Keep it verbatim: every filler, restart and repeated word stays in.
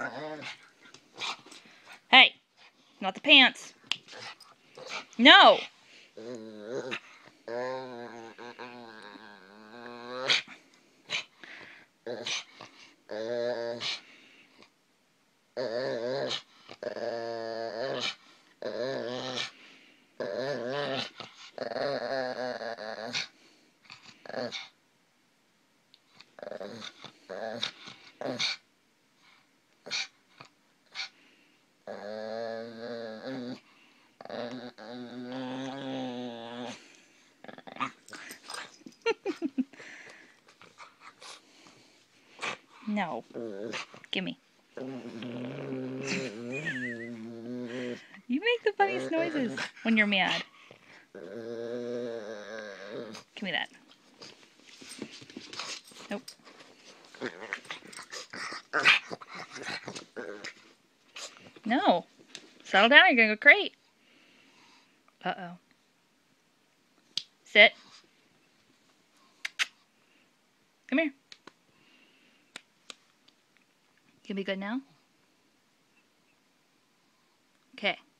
Hey, not the pants. No. No. Gimme. You make the funniest noises when you're mad. Give me that. Nope. No. Settle down, you're gonna go crate. Uh-oh. Sit. Come here. You gonna be good now? Okay.